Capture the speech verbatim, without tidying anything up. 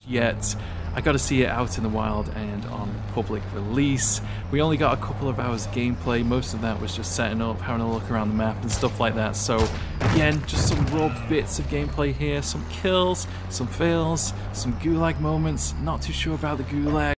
yet. I got to see it out in the wild and on public release. We only got a couple of hours gameplay. Most of that was just setting up, having a look around the map and stuff like that. So again, just some raw bits of gameplay here, some kills, some fails, some gulag moments. Not too sure about the gulag.